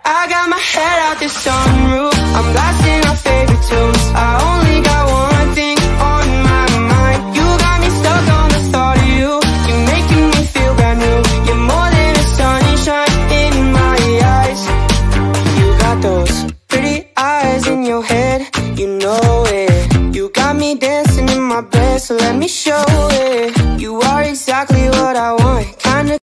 I got my head out the sunroof, I'm blasting our favorite tunes. I only got one thing on my mind. You got me stuck on the thought of you. You're making me feel brand new. You're more than a sunshine in my eyes. You got those pretty eyes in your head, you know it. You got me dancing in my bed, so let me show it. You are exactly what I want, kinda